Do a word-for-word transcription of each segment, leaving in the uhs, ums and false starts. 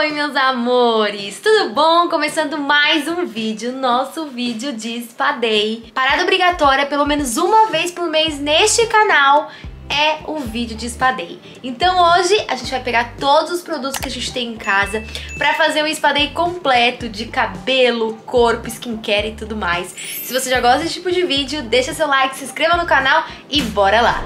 Oi, meus amores! Tudo bom? Começando mais um vídeo, nosso vídeo de Spa Day. Parada obrigatória pelo menos uma vez por mês neste canal é o vídeo de Spa Day. Então hoje a gente vai pegar todos os produtos que a gente tem em casa pra fazer um Spa Day completo de cabelo, corpo, skincare e tudo mais. Se você já gosta desse tipo de vídeo, deixa seu like, se inscreva no canal e bora lá!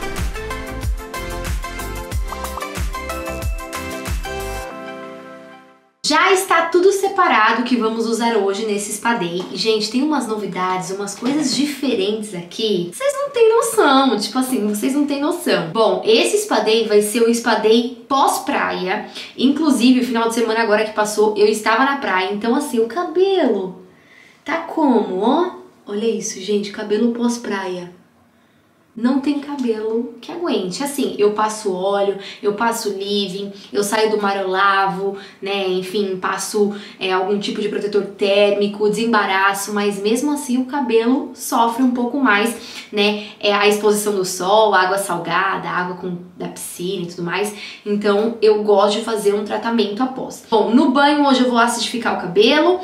Já está tudo separado que vamos usar hoje nesse Spa Day. E, gente, tem umas novidades, umas coisas diferentes aqui. Vocês não têm noção, tipo assim, vocês não têm noção. Bom, esse Spa Day vai ser o Spa Day pós-praia. Inclusive, o final de semana agora que passou, eu estava na praia. Então, assim, o cabelo tá como, ó? Olha isso, gente, cabelo pós-praia. Não tem cabelo que aguente. Assim, eu passo óleo, eu passo leave-in, eu saio do mar, eu lavo, né? Enfim, passo é, algum tipo de protetor térmico, desembaraço, mas mesmo assim o cabelo sofre um pouco mais, né? É a exposição do sol, água salgada, água com, da piscina e tudo mais. Então eu gosto de fazer um tratamento após. Bom, no banho hoje eu vou acidificar o cabelo,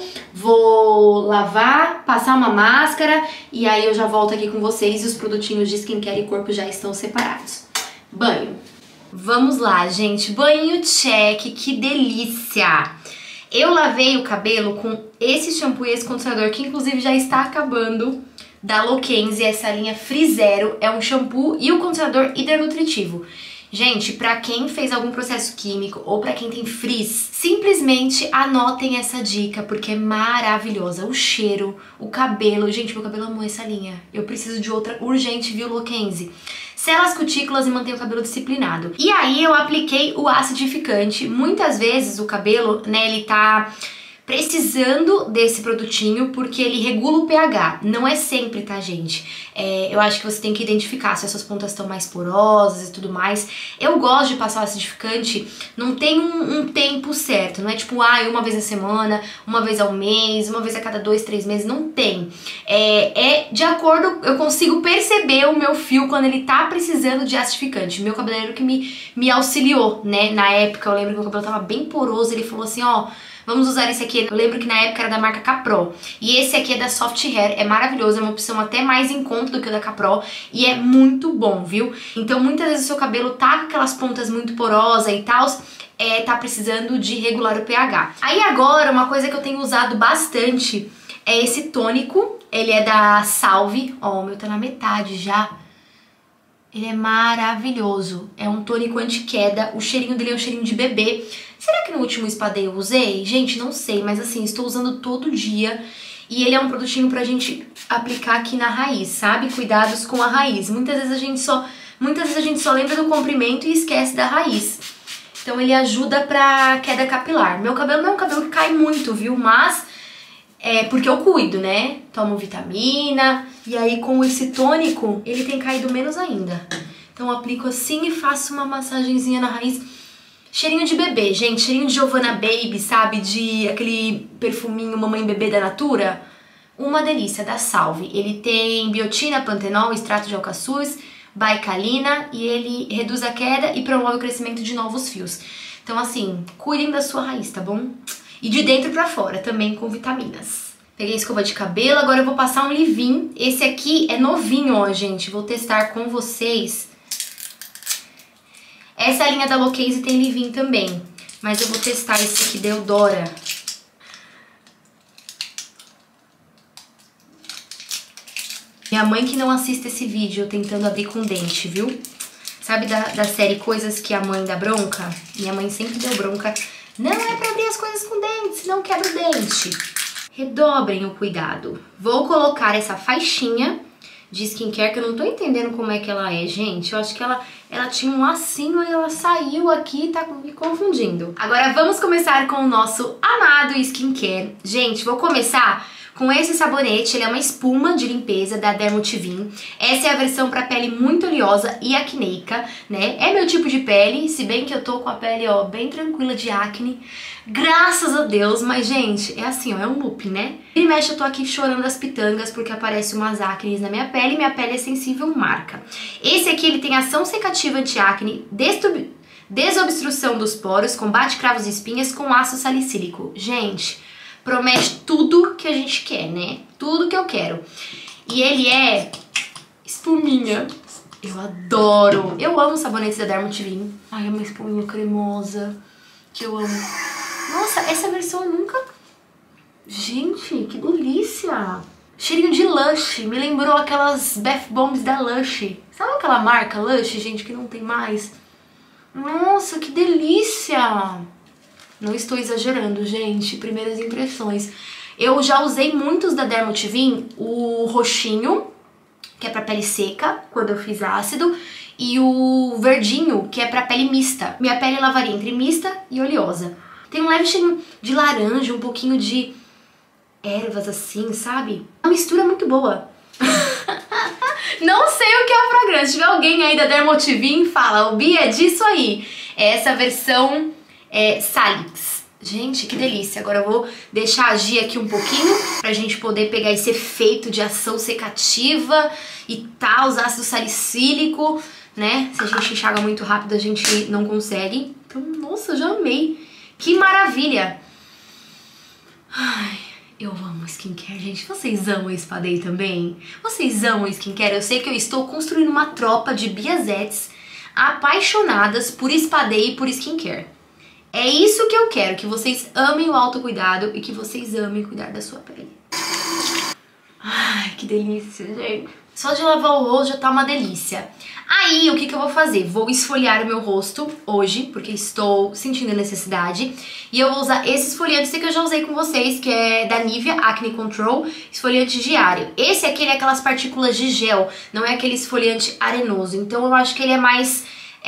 vou lavar, passar uma máscara e aí eu já volto aqui com vocês e os produtinhos de skincare e corpo já estão separados. Banho. Vamos lá, gente. Banho check, que delícia! Eu lavei o cabelo com esse shampoo e esse condicionador, que inclusive já está acabando, da Lokenzi, essa linha Free Zero. É um shampoo e um condicionador hipernutritivo. Gente, pra quem fez algum processo químico ou pra quem tem frizz, simplesmente anotem essa dica, porque é maravilhosa. O cheiro, o cabelo. Gente, meu cabelo amou essa linha. Eu preciso de outra urgente, viu, Lokenzi? Sela as cutículas e mantém o cabelo disciplinado. E aí eu apliquei o acidificante. Muitas vezes o cabelo, né, ele tá precisando desse produtinho porque ele regula o pH. Não é sempre, tá, gente? É, eu acho que você tem que identificar se as suas pontas estão mais porosas e tudo mais. Eu gosto de passar o acidificante, não tem um, um tempo certo, não é tipo, ah, uma vez na semana, uma vez ao mês, uma vez a cada dois, três meses, não tem. É, é de acordo, eu consigo perceber o meu fio quando ele tá precisando de acidificante. Meu cabeleireiro que me, me auxiliou, né? Na época, eu lembro que meu cabelo tava bem poroso, ele falou assim, ó, vamos usar esse aqui. Eu lembro que na época era da marca Capro. E esse aqui é da Soft Hair. É maravilhoso, é uma opção até mais em conta do que o da Capro. E é muito bom, viu? Então muitas vezes o seu cabelo tá com aquelas pontas muito porosas e tal, é, tá precisando de regular o pH. Aí agora, uma coisa que eu tenho usado bastante é esse tônico. Ele é da Salve. Ó, o meu tá na metade já. Ele é maravilhoso. É um tônico anti-queda. O cheirinho dele é um cheirinho de bebê. Será que no último Spa Day eu usei? Gente, não sei, mas assim, estou usando todo dia. E ele é um produtinho pra gente aplicar aqui na raiz, sabe? Cuidados com a raiz. Muitas vezes a gente só, muitas vezes a gente só lembra do comprimento e esquece da raiz. Então ele ajuda pra queda capilar. Meu cabelo não é um cabelo que cai muito, viu? Mas é porque eu cuido, né? Tomo vitamina. E aí com esse tônico, ele tem caído menos ainda. Então eu aplico assim e faço uma massagenzinha na raiz. Cheirinho de bebê, gente, cheirinho de Giovanna Baby, sabe? De aquele perfuminho Mamãe Bebê da Natura. Uma delícia, da Salve. Ele tem biotina, pantenol, extrato de alcaçuz, baicalina e ele reduz a queda e promove o crescimento de novos fios. Então, assim, cuidem da sua raiz, tá bom? E de dentro pra fora, também com vitaminas. Peguei a escova de cabelo, agora eu vou passar um leave-in. Esse aqui é novinho, ó, gente. Vou testar com vocês. Essa linha da Lokenzi tem leave-in também, mas eu vou testar esse aqui da Eudora. Minha mãe que não assiste esse vídeo, eu tentando abrir com dente, viu? Sabe da, da série Coisas que a Mãe dá bronca? Minha mãe sempre deu bronca. Não é pra abrir as coisas com dente, senão quebra o dente. Redobrem o cuidado. Vou colocar essa faixinha de skincare, que eu não tô entendendo como é que ela é, gente. Eu acho que ela, ela tinha um lacinho e ela saiu aqui e tá me confundindo. Agora vamos começar com o nosso amado skincare. Gente, vou começar com esse sabonete. Ele é uma espuma de limpeza da Dermotivin. Essa é a versão para pele muito oleosa e acneica, né? É meu tipo de pele, se bem que eu tô com a pele, ó, bem tranquila de acne. Graças a Deus, mas gente, é assim, ó, é um loop, né? E mexe, eu tô aqui chorando as pitangas porque aparece umas acnes na minha pele e minha pele é sensível, marca. Esse aqui, ele tem ação secativa anti-acne, desobstrução dos poros, combate cravos e espinhas com ácido salicílico. Gente, promete tudo que a gente quer, né? Tudo que eu quero. E ele é espuminha. Eu adoro. Eu amo sabonetes da Dermotivin. Ai, é uma espuminha cremosa que eu amo. Nossa, essa versão eu nunca... Gente, que delícia! Cheirinho de Lush. Me lembrou aquelas Bath Bombs da Lush. Sabe aquela marca Lush, gente, que não tem mais? Nossa, que delícia! Não estou exagerando, gente. Primeiras impressões. Eu já usei muitos da Dermotivin, o roxinho, que é pra pele seca, quando eu fiz ácido, e o verdinho, que é pra pele mista. Minha pele lavaria entre mista e oleosa. Tem um leve cheirinho de laranja, um pouquinho de ervas assim, sabe? Uma mistura muito boa. Não sei o que é o programa. Se tiver alguém aí da Dermotivin, fala, o Bia, é disso aí. É essa versão é, Salix. Gente, que delícia. Agora eu vou deixar agir aqui um pouquinho pra gente poder pegar esse efeito de ação secativa e tal, os ácido salicílico, né? Se a gente enxaga muito rápido, a gente não consegue. Então, nossa, eu já amei. Que maravilha. Ai, eu amo skincare, gente. Vocês amam Spa Day também? Vocês amam skincare? Eu sei que eu estou construindo uma tropa de biazetes apaixonadas por Spa Day e por skincare. É isso que eu quero, que vocês amem o autocuidado e que vocês amem cuidar da sua pele. Ai, que delícia, gente. Só de lavar o rosto já tá uma delícia. Aí, o que que eu vou fazer? Vou esfoliar o meu rosto hoje, porque estou sentindo a necessidade. E eu vou usar esse esfoliante que eu já usei com vocês, que é da Nivea Acne Control, esfoliante diário. Esse aqui é aquelas partículas de gel, não é aquele esfoliante arenoso. Então eu acho que ele é mais,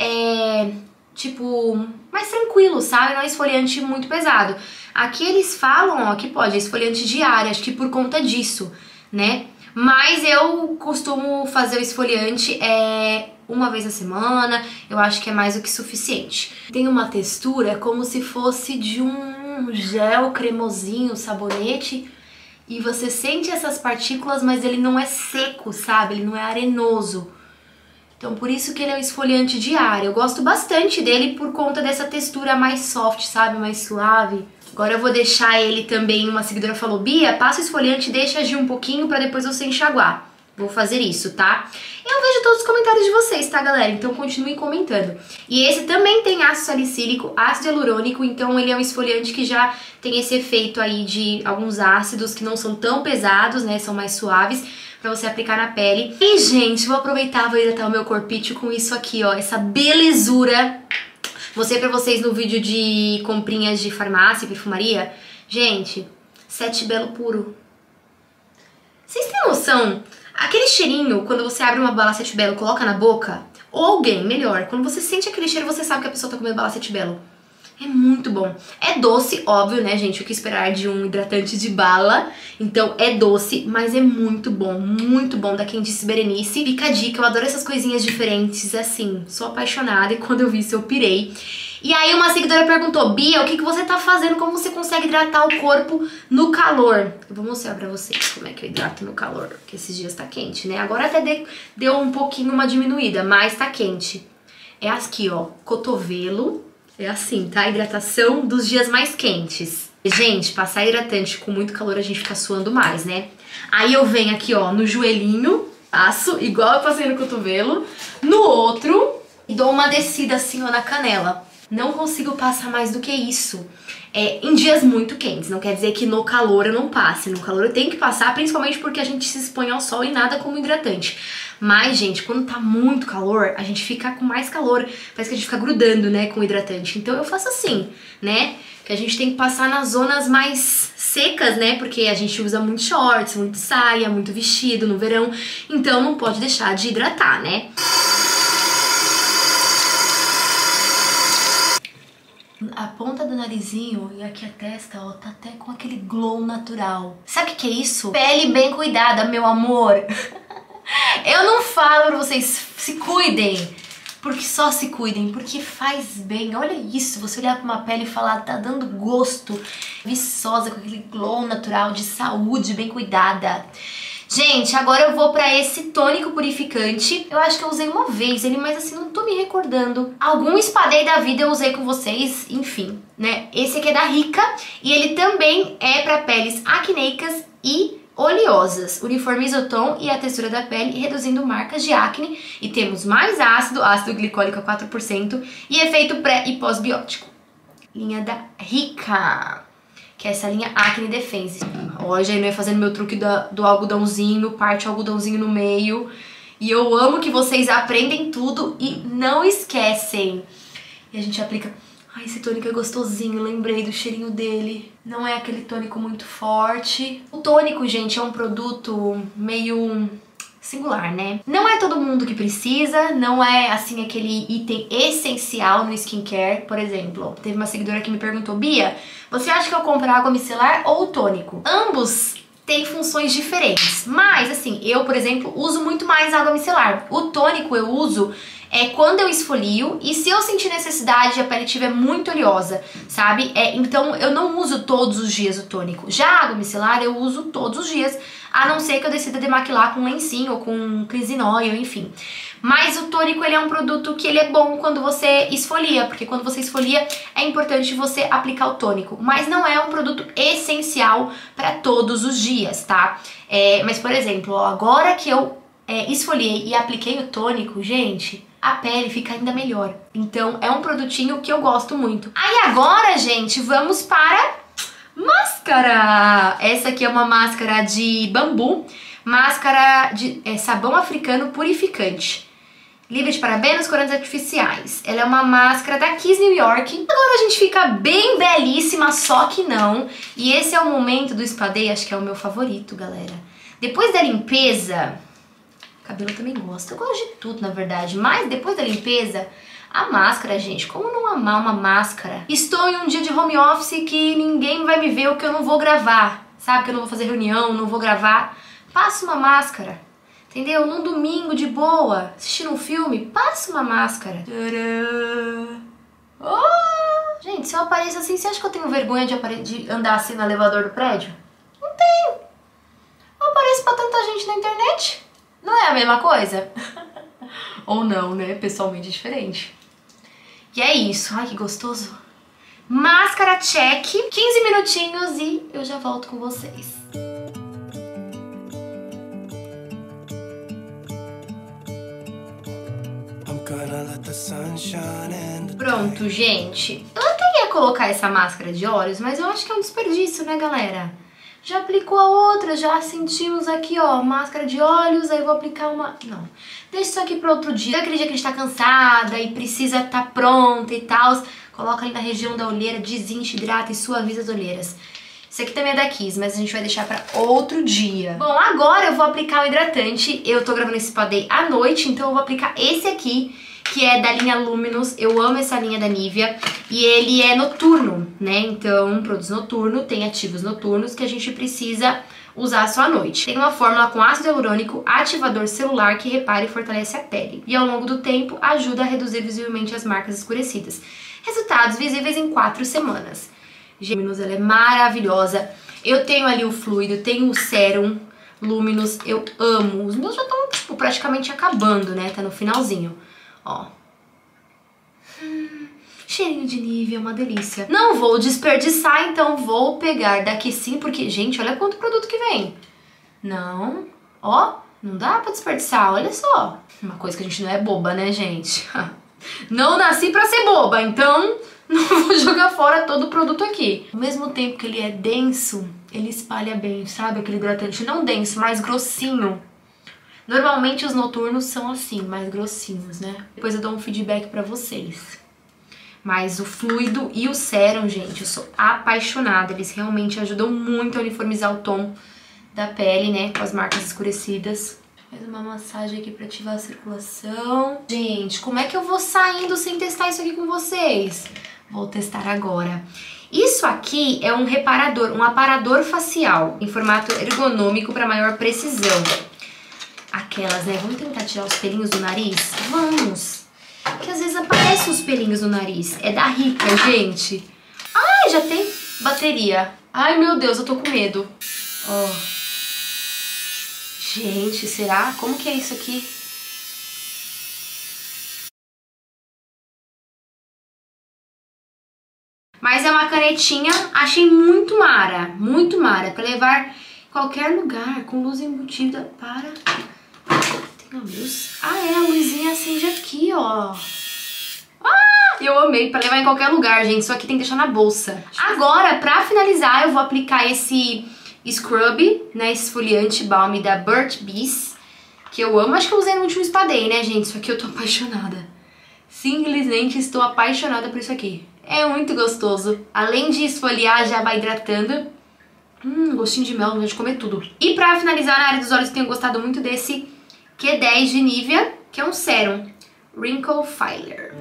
é, tipo, mais tranquilo, sabe? Não é esfoliante muito pesado. Aqui eles falam, ó, que pode, é esfoliante diário, acho que por conta disso, né? Mas eu costumo fazer o esfoliante é, uma vez na semana, eu acho que é mais do que suficiente. Tem uma textura como se fosse de um gel cremosinho, sabonete, e você sente essas partículas, mas ele não é seco, sabe? Ele não é arenoso. Então por isso que ele é um esfoliante diário. Eu gosto bastante dele por conta dessa textura mais soft, sabe? Mais suave. Agora eu vou deixar ele também, uma seguidora falou, Bia, passa o esfoliante e deixa agir um pouquinho pra depois você enxaguar. Vou fazer isso, tá? Eu vejo todos os comentários de vocês, tá, galera? Então continuem comentando. E esse também tem ácido salicílico, ácido hialurônico, então ele é um esfoliante que já tem esse efeito aí de alguns ácidos que não são tão pesados, né? São mais suaves, pra você aplicar na pele. E, gente, vou aproveitar, vou hidratar o meu corpício com isso aqui, ó, essa belezura. Mostrei pra vocês no vídeo de comprinhas de farmácia e perfumaria. Gente, Sete Belo puro. Vocês têm noção? Aquele cheirinho, quando você abre uma bala Sete Belo e coloca na boca, ou alguém, melhor, quando você sente aquele cheiro, você sabe que a pessoa tá comendo bala Sete Belo. É muito bom. É doce, óbvio, né, gente? O que esperar de um hidratante de bala. Então é doce, mas é muito bom. Muito bom. Da Quem Disse Berenice. Fica a dica, eu adoro essas coisinhas diferentes, assim. Sou apaixonada e quando eu vi isso eu pirei. E aí uma seguidora perguntou, Bia, o que, que você tá fazendo? Como você consegue hidratar o corpo no calor? Eu vou mostrar pra vocês como é que eu hidrato no calor. Porque esses dias tá quente, né? Agora até deu um pouquinho uma diminuída, mas tá quente. É aqui, ó. Cotovelo. É assim, tá? Hidratação dos dias mais quentes. Gente, passar hidratante com muito calor a gente fica suando mais, né? Aí eu venho aqui, ó, no joelhinho, passo, igual eu passei no cotovelo. No outro, e dou uma descida assim, ó, na canela. Não consigo passar mais do que isso. É, em dias muito quentes, não quer dizer que no calor eu não passe. No calor eu tenho que passar, principalmente porque a gente se expõe ao sol e nada como hidratante. Mas, gente, quando tá muito calor, a gente fica com mais calor. Parece que a gente fica grudando, né, com o hidratante. Então eu faço assim, né? Que a gente tem que passar nas zonas mais secas, né? Porque a gente usa muito shorts, muito saia, muito vestido no verão. Então não pode deixar de hidratar, né? A ponta do narizinho e aqui a testa, ó, tá até com aquele glow natural. Sabe o que é isso? Pele bem cuidada, meu amor. Eu não falo pra vocês se cuidem, porque só se cuidem, porque faz bem. Olha isso, você olhar pra uma pele e falar, tá dando gosto, viçosa, com aquele glow natural de saúde, bem cuidada. Gente, agora eu vou pra esse tônico purificante. Eu acho que eu usei uma vez ele, mas assim, não tô me recordando. Algum spa day da vida eu usei com vocês, enfim, né? Esse aqui é da Rica e ele também é pra peles acneicas e oleosas. Uniformiza o tom e a textura da pele, reduzindo marcas de acne. E temos mais ácido, ácido glicólico a quatro por cento e efeito pré e pós-biótico. Linha da Rica, que é essa linha Acne Defense. Ó, já ia fazendo meu truque do, do algodãozinho, parte o algodãozinho no meio. E eu amo que vocês aprendem tudo e não esquecem. E a gente aplica... Ai, esse tônico é gostosinho, lembrei do cheirinho dele. Não é aquele tônico muito forte. O tônico, gente, é um produto meio singular, né? Não é todo mundo que precisa, não é, assim, aquele item essencial no skincare. Por exemplo, teve uma seguidora que me perguntou: Bia, você acha que eu compro água micelar ou tônico? Ambos têm funções diferentes, mas, assim, eu, por exemplo, uso muito mais água micelar. O tônico eu uso... é quando eu esfolio e se eu sentir necessidade e a pele estiver muito oleosa, sabe? É, então eu não uso todos os dias o tônico. Já a água micelar eu uso todos os dias, a não ser que eu decida demaquilar com lencinho ou com cleansing oil, enfim. Mas o tônico, ele é um produto que ele é bom quando você esfolia, porque quando você esfolia é importante você aplicar o tônico. Mas não é um produto essencial para todos os dias, tá? É, mas, por exemplo, ó, agora que eu é, esfoliei e apliquei o tônico, gente... a pele fica ainda melhor. Então é um produtinho que eu gosto muito. Aí agora, gente, vamos para máscara. Essa aqui é uma máscara de bambu, máscara de é, sabão africano purificante, livre de parabenos, corantes artificiais. Ela é uma máscara da Kiss New York. Agora a gente fica bem belíssima, só que não. E esse é o momento do spa day, acho que é o meu favorito, galera. Depois da limpeza... cabelo também gosta, eu gosto de tudo na verdade, mas depois da limpeza, a máscara, gente, como não amar uma máscara? Estou em um dia de home office que ninguém vai me ver o que eu não vou gravar, sabe? Que eu não vou fazer reunião, não vou gravar, passa uma máscara, entendeu? Num domingo de boa, assistindo um filme, passa uma máscara. Oh! Gente, se eu apareço assim, você acha que eu tenho vergonha de, apare... de andar assim no elevador do prédio? Não tenho. Eu apareço pra tanta gente na internet. Não é a mesma coisa? Ou não, né? Pessoalmente é diferente. E é isso. Ai, que gostoso. Máscara check. quinze minutinhos e eu já volto com vocês. Pronto, gente. Eu até ia colocar essa máscara de olhos, mas eu acho que é um desperdício, né, galera? Já aplicou a outra, já sentimos aqui, ó, máscara de olhos, aí eu vou aplicar uma... Não, deixa isso aqui para outro dia. Aquele dia que a gente tá cansada e precisa estar tá pronta e tal, coloca ali na região da olheira, desincha, hidrata e suaviza as olheiras. Esse aqui também é da Kiss, mas a gente vai deixar para outro dia. Bom, agora eu vou aplicar o hidratante. Eu tô gravando esse spa day à noite, então eu vou aplicar esse aqui, que é da linha Luminous. Eu amo essa linha da Nivea e ele é noturno, né? Então, produz noturno, tem ativos noturnos que a gente precisa usar só à noite. Tem uma fórmula com ácido hialurônico, ativador celular que repara e fortalece a pele. E ao longo do tempo ajuda a reduzir visivelmente as marcas escurecidas. Resultados visíveis em quatro semanas. Luminous, ela é maravilhosa. Eu tenho ali o fluido, tenho o sérum Luminous, eu amo. Os meus já estão, tipo, praticamente acabando, né? Tá no finalzinho. Ó. Hum, cheirinho de Nivea, uma delícia. Não vou desperdiçar, então vou pegar daqui sim, porque, gente, olha quanto produto que vem. Não, ó, não dá pra desperdiçar, olha só. Uma coisa que a gente não é boba, né, gente? Não nasci pra ser boba, então não vou jogar fora todo o produto aqui. Ao mesmo tempo que ele é denso, ele espalha bem, sabe? Aquele hidratante não denso, mais grossinho. Normalmente os noturnos são assim, mais grossinhos, né? Depois eu dou um feedback pra vocês. Mas o fluido e o sérum, gente, eu sou apaixonada. Eles realmente ajudam muito a uniformizar o tom da pele, né? Com as marcas escurecidas. Faz uma massagem aqui pra ativar a circulação. Gente, como é que eu vou saindo sem testar isso aqui com vocês? Vou testar agora. Isso aqui é um reparador, um aparador facial em formato ergonômico para maior precisão. Aquelas, né? Vamos tentar tirar os pelinhos do nariz? Vamos! Porque às vezes aparecem os pelinhos no nariz. É da Rica, gente. Ai, já tem bateria. Ai, meu Deus, eu tô com medo. Ó. Gente, será? Como que é isso aqui? Mas é uma canetinha, achei muito mara, muito mara, pra levar em qualquer lugar, com luz embutida para... Tem a luz? Ah, é, a luzinha acende aqui, ó. Ah, eu amei, pra levar em qualquer lugar, gente, isso aqui tem que deixar na bolsa. Agora, pra finalizar, eu vou aplicar esse scrub, né, esfoliante balm da Burt's Bees, que eu amo. Acho que eu usei no último Spa Day, né, gente? Isso aqui eu tô apaixonada. Simplesmente estou apaixonada por isso aqui. É muito gostoso. Além de esfoliar, já vai hidratando. Hum, gostinho de mel, vontade de comer tudo. E pra finalizar, na área dos olhos, eu tenho gostado muito desse Q dez de Nivea, que é um sérum. Wrinkle Filer.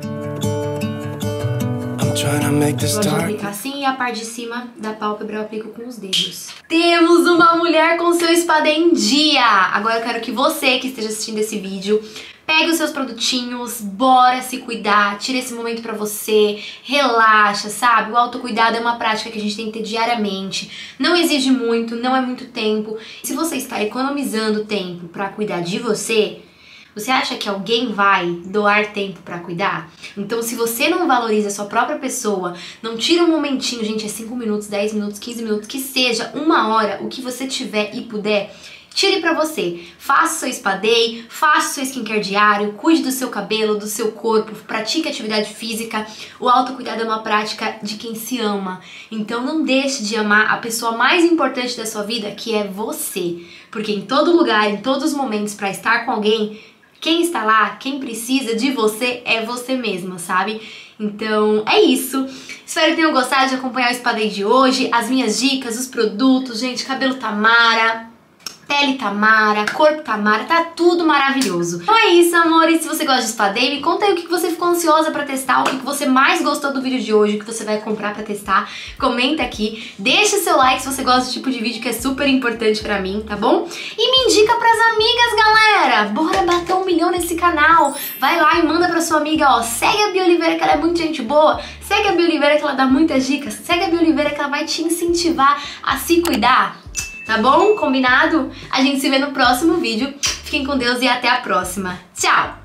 Gosto de aplicar assim e a parte de cima da pálpebra eu aplico com os dedos. Temos uma mulher com seu Spa Day em dia! Agora eu quero que você que esteja assistindo esse vídeo pegue os seus produtinhos, bora se cuidar, tira esse momento pra você, relaxa, sabe? O autocuidado é uma prática que a gente tem que ter diariamente, não exige muito, não é muito tempo. Se você está economizando tempo pra cuidar de você, você acha que alguém vai doar tempo pra cuidar? Então, se você não valoriza a sua própria pessoa, não tira um momentinho, gente, é cinco minutos, dez minutos, quinze minutos, que seja uma hora, o que você tiver e puder, tire pra você. Faça o seu Spa Day, faça o seu skincare diário, cuide do seu cabelo, do seu corpo, pratique atividade física. O autocuidado é uma prática de quem se ama. Então não deixe de amar a pessoa mais importante da sua vida, que é você. Porque em todo lugar, em todos os momentos, pra estar com alguém, quem está lá, quem precisa de você é você mesma, sabe? Então é isso. Espero que tenham gostado de acompanhar o Spa Day de hoje, as minhas dicas, os produtos, gente, cabelo Tamara, pele Tamara, corpo Tamara, tá tudo maravilhoso. Então é isso, amores. Se você gosta de Spa Day, me conta aí o que você ficou ansiosa pra testar, o que você mais gostou do vídeo de hoje, o que você vai comprar pra testar. Comenta aqui, deixa seu like se você gosta desse tipo de vídeo, que é super importante pra mim, tá bom? E me indica pras amigas, galera! Bora bater um milhão nesse canal! Vai lá e manda pra sua amiga, ó, segue a Bia Oliveira, que ela é muito gente boa, segue a Bia Oliveira, que ela dá muitas dicas, segue a Bia Oliveira, que ela vai te incentivar a se cuidar. Tá bom? Combinado? A gente se vê no próximo vídeo. Fiquem com Deus e até a próxima. Tchau!